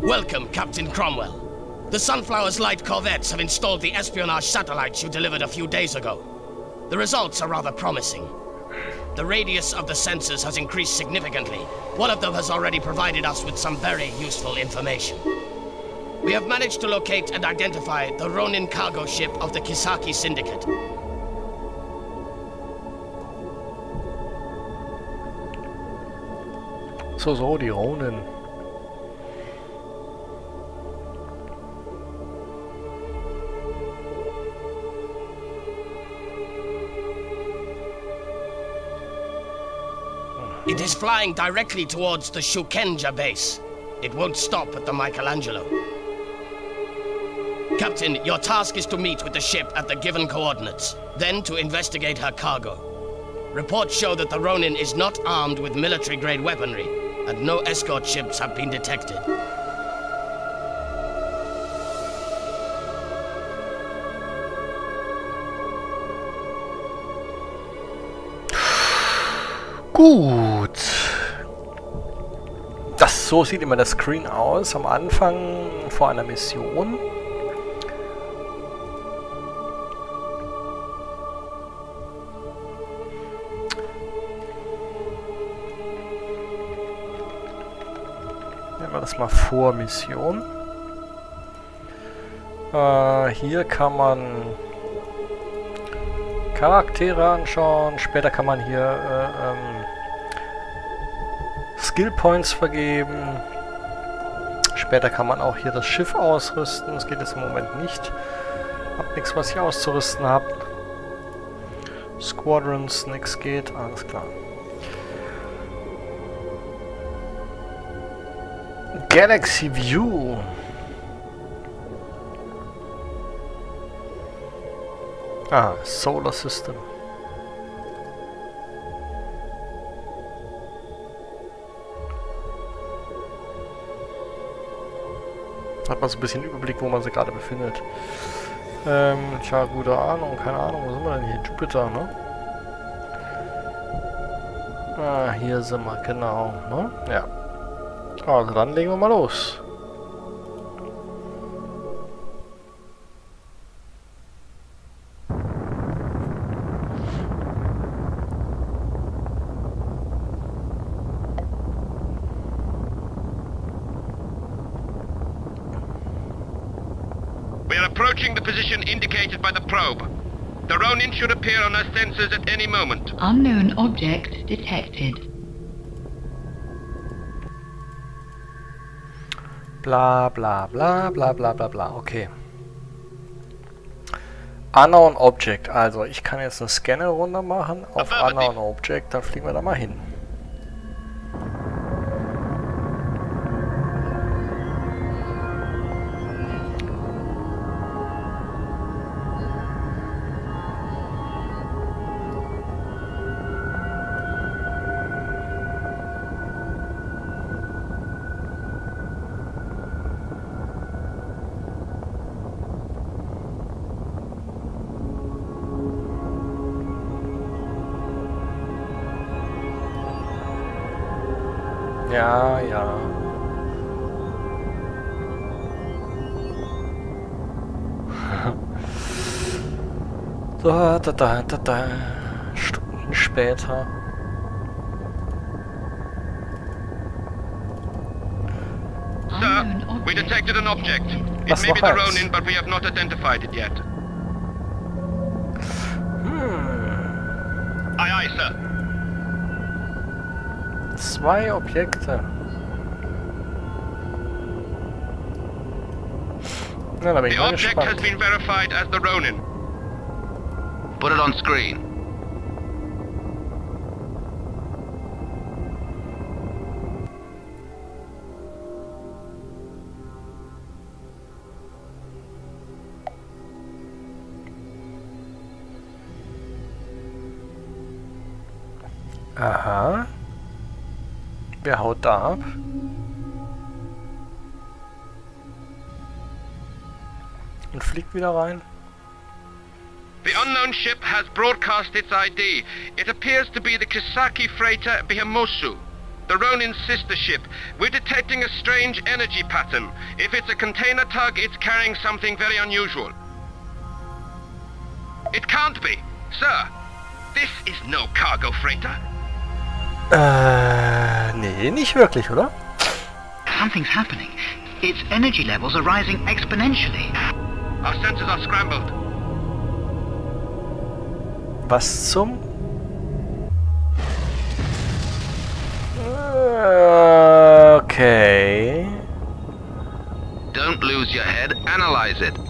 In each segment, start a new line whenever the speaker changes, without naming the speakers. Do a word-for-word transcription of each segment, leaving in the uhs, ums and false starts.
Welcome, Captain Cromwell. The Sunflower's Light corvettes have installed the espionage satellites you delivered a few days ago. The results are rather promising. The radius of the sensors has increased significantly. One of them has already provided us with some very useful information. We have managed to locate and identify the Ronin cargo ship of the Kisaki Syndicate.
So, so, die Ronin.
It is flying directly towards the Shukenja base. It won't stop at the Michelangelo. Captain, your task is to meet with the ship at the given coordinates, then to investigate her cargo. Reports show that the Ronin is not armed with military-grade weaponry, and no escort ships have been detected.
Gut. Das, so sieht immer das Screen aus am Anfang vor einer Mission. Nehmen wir das mal vor Mission. Äh, hier kann man Charaktere anschauen. Später kann man hier äh, ähm, Skill Points vergeben. Später kann man auch hier das Schiff ausrüsten. Das geht jetzt im Moment nicht. Hab nichts, was ich auszurüsten habe. Squadrons, nichts geht. Alles klar. Galaxy View. Ah, Solar System. Hat man so ein bisschen Überblick, wo man sich gerade befindet. Ähm, tja, gute Ahnung, keine Ahnung, wo sind wir denn hier? Jupiter, ne? Ah, hier sind wir, genau, ne? Ja. Also dann legen wir mal los.
We are approaching the position indicated by the probe. The Ronin should appear on our sensors at any moment.
Unknown object detected.
Bla bla bla bla bla bla bla. Okay. Unknown Object. Also ich kann jetzt eine Scanner runter machen auf Unknown Object. Dann fliegen wir da mal hin. Ja, ja. Da, da, da, da, da. Stunden später.
Sir, we detected an object. It may be the Ronin, but we have not identified it yet.
Hmm.
Aye, aye, sir.
Zwei Objekte. Na, da bin ich
The
mal
object
gespannt.
has been verified as the Ronin. Put it on screen.
Aha. Wer haut da ab? Und fliegt wieder rein.
The unknown ship has broadcast its I D. It appears to be the Kisaki freighter Bihamosu. The Ronin's sister ship. We're detecting a strange energy pattern. If it's a container tug, it's carrying something very unusual. It can't be. Sir, this is no cargo freighter.
Äh, nee, nicht wirklich, oder?
Something's happening. Its energy levels are rising exponentially.
Our sensors are scrambled.
Was zum? Okay.
Don't lose your head. Analyze it.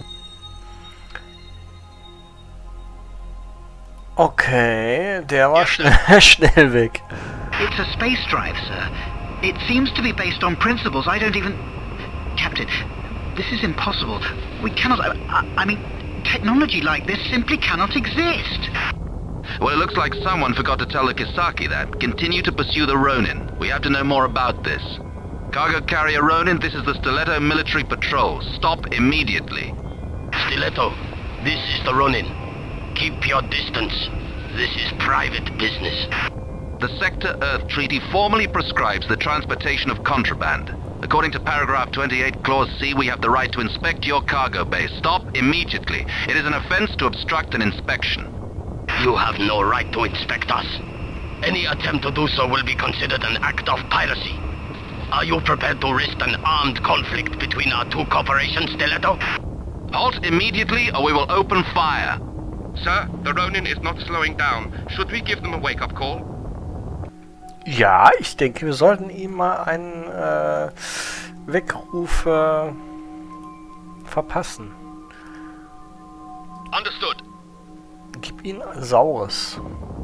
Okay, der war schnell, schnell weg.
It's a space drive, sir. It seems to be based on principles I don't even... Captain, this is impossible. We cannot... I, I mean, technology like this simply cannot exist.
Well, it looks like someone forgot to tell the Kisaki that. Continue to pursue the Ronin. We have to know more about this. Cargo carrier Ronin, this is the Stiletto military patrol. Stop immediately.
Stiletto, this is the Ronin. Keep your distance. This is private business.
The Sector Earth Treaty formally prescribes the transportation of contraband. According to paragraph twenty-eight, clause C, we have the right to inspect your cargo base. Stop immediately. It is an offense to obstruct an inspection.
You have no right to inspect us. Any attempt to do so will be considered an act of piracy. Are you prepared to risk an armed conflict between our two corporations, Stiletto?
Halt immediately or we will open fire. Sir, the Ronin is not slowing down. Should we give them a wake-up call?
Ja, ich denke, wir sollten ihm mal einen äh, Weckruf äh, verpassen.
Understood.
Gib ihn Saures.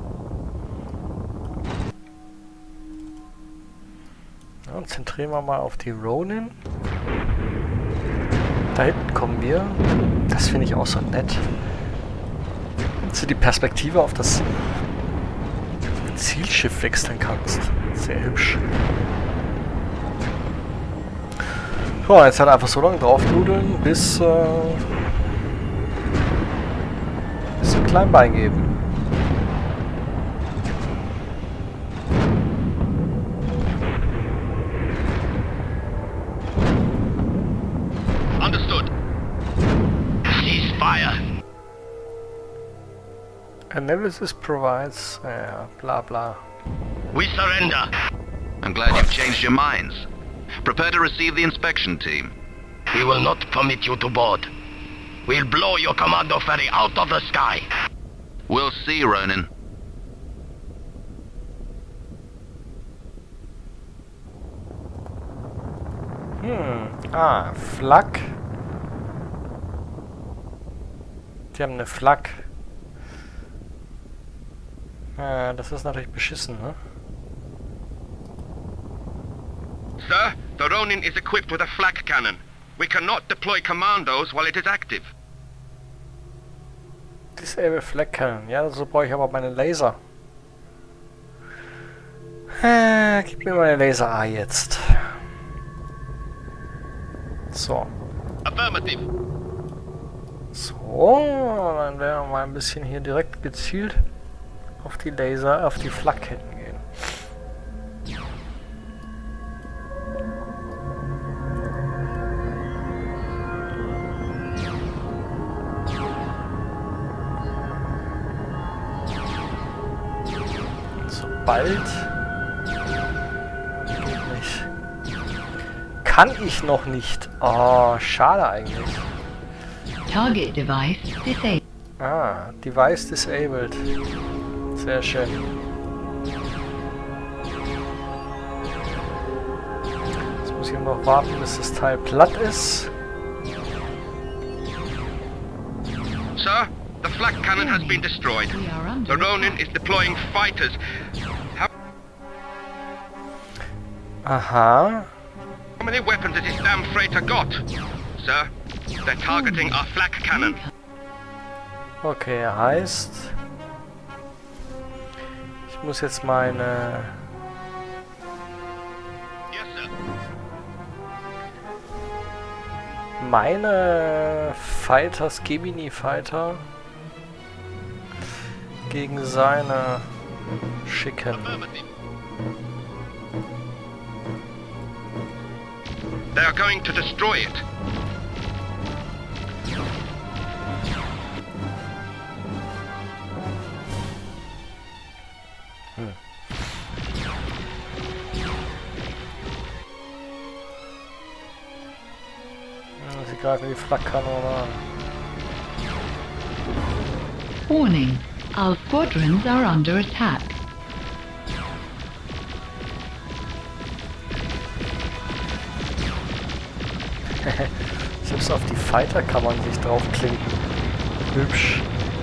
Ja, zentrieren wir mal auf die Ronin. Da hinten kommen wir. Das finde ich auch so nett. Dass du die Perspektive auf das Zielschiff wechseln kannst. Sehr hübsch. So, jetzt halt einfach so lange draufnudeln, bis äh, bis ein Kleinbein geben.
Understood. Cease fire.
Analysis provides, ja, bla bla.
We surrender.
I'm glad you've changed your minds. Prepare to receive the inspection team.
We will not permit you to board. We'll blow your commando ferry out of the sky.
We'll see, Ronin.
Hm, ah, Flak. Die haben eine Flak. Äh, das ist natürlich beschissen, ne?
Sir, the Ronin is equipped with a flak cannon. We cannot deploy commandos while it is active.
Disable Flak Cannon. Ja, so brauche ich aber meine Laser. Äh, gib mir meine Laser A jetzt. So.
Affirmative.
So, dann werden wir mal ein bisschen hier direkt gezielt auf die Laser, auf die Flakketten gehen. Sobald... Geht nicht. Kann ich noch nicht. Oh, schade eigentlich.
Target device disabled.
Ah, Device disabled. Sehr schön. Jetzt muss ich noch warten, bis das Teil platt ist.
Sir, the flak cannon has been destroyed.
We are under
The Ronin is deploying fighters. How,
Aha.
how many weapons has this damn freighter got? Sir, they're targeting our flak cannon.
Okay, heißt... Ich muss jetzt meine...
Yes, sir.
Meine Fighters, Gemini Fighter gegen seine schicken.
Affirmative. They are going to destroy it.
Hm. Sie greifen die Flakkanone an.
Warning. Our squadrons are under attack.
Selbst auf die Fighter kann man sich draufklinken. Hübsch.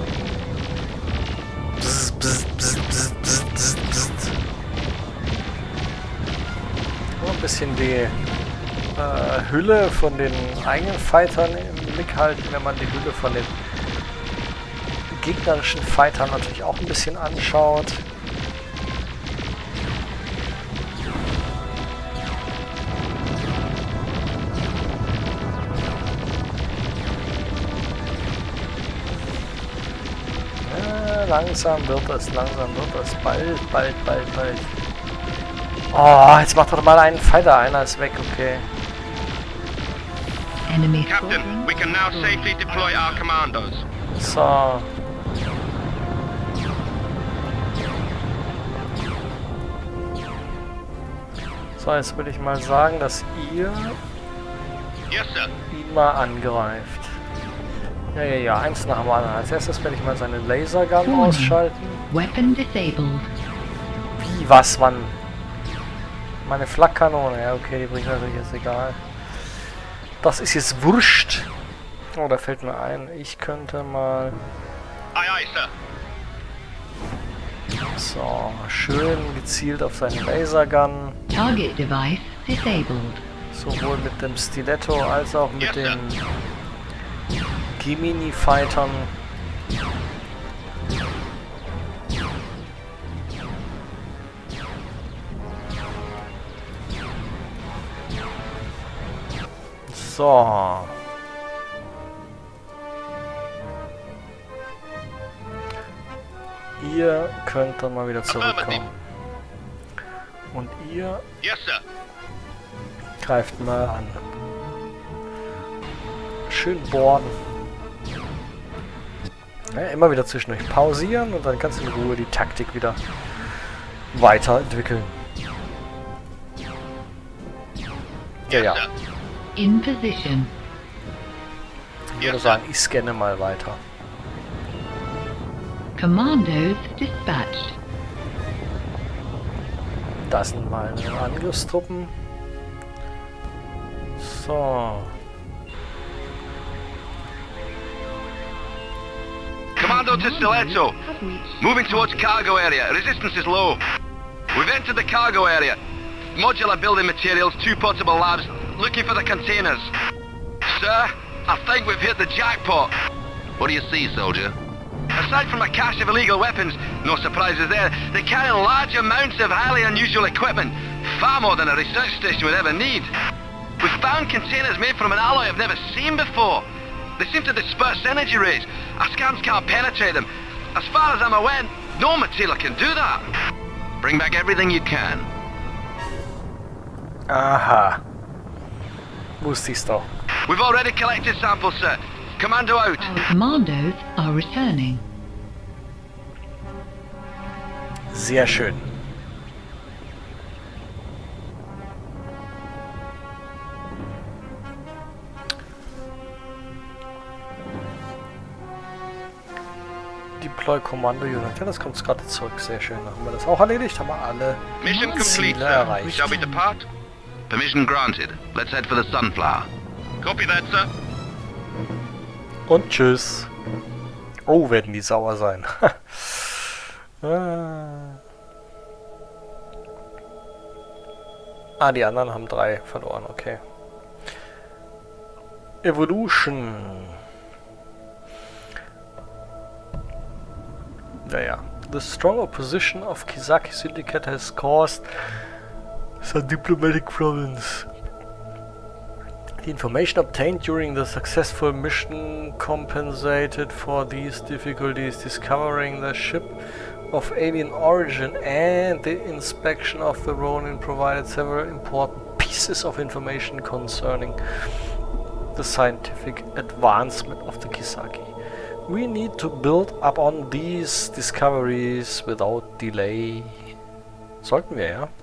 Bzz, bzz, bzz, bzz, bzz, bzz, bzz. Nur ein bisschen die äh, Hülle von den eigenen Fightern im Blick halten, wenn man die Hülle von den gegnerischen Fightern natürlich auch ein bisschen anschaut. Langsam wird es, langsam wird es. Bald, bald, bald, bald. Oh, jetzt macht doch mal einen Fighter. Einer ist weg, okay.
Enemy
Captain, we can now safely deploy our commandos.
So. So, jetzt würde ich mal sagen, dass ihr
Yes, sir.
ihn mal angreift. Ja, ja, ja, eins nach dem anderen. Als erstes werde ich mal seine Lasergun ausschalten.
Weapon disabled.
Wie, was, wann? Meine Flakkanone, ja okay, die bringt natürlich jetzt egal. Das ist jetzt wurscht. Oh, da fällt mir ein, ich könnte mal...
Aye, aye, sir.
So, schön gezielt auf seine Lasergun.
Target device disabled.
Sowohl mit dem Stiletto als auch mit
Yes, sir.
den Gemini-Fightern. So. Ihr könnt dann mal wieder zurückkommen. Und ihr
Yes, sir.
greift mal an. Schön bohren. Ja, immer wieder zwischendurch pausieren und dann kannst du in Ruhe die Taktik wieder weiterentwickeln. Ja, ja.
Yes, sir.
In position.
Ich würde sagen, ich scanne mal weiter.
Commandos dispatched.
Das sind meine Angriffstruppen. So.
Commando to Stiletto. Moving towards cargo area. Resistance is low. We've entered the cargo area. Modular building materials, two portable labs. Looking for the containers. Sir, I think we've hit the jackpot. What do you see, soldier? Aside from a cache of illegal weapons, no surprises there, they carry large amounts of highly unusual equipment. Far more than a research station would ever need. We've found containers made from an alloy I've never seen before. They seem to disperse energy rays. Our scans can't penetrate them. As far as I'm aware, no material can do that. Bring back everything you can.
Aha. Wusste ich's doch.
We've already collected samples, sir. Commando out.
Our commandos are returning.
Sehr schön. Deploy Kommando Unit. Ja, das kommt gerade zurück. Sehr schön. Haben wir das auch erledigt? Haben wir alle
Mission complete,
Ziele
sir.
erreicht.
Shall we depart? Permission granted. Let's head for the Sunflower. Copy that, sir.
Und tschüss. Oh, werden die sauer sein. ah. ah, die anderen haben drei verloren. Okay. Evolution. Naja. The strong opposition of Kisaki Syndicate has caused some diplomatic problems. The information obtained during the successful mission compensated for these difficulties. Discovering the ship of alien origin and the inspection of the Ronin provided several important pieces pieces of information concerning the scientific advancement of the Kisaki. We need to build up on these discoveries without delay. Sollten wir, ja.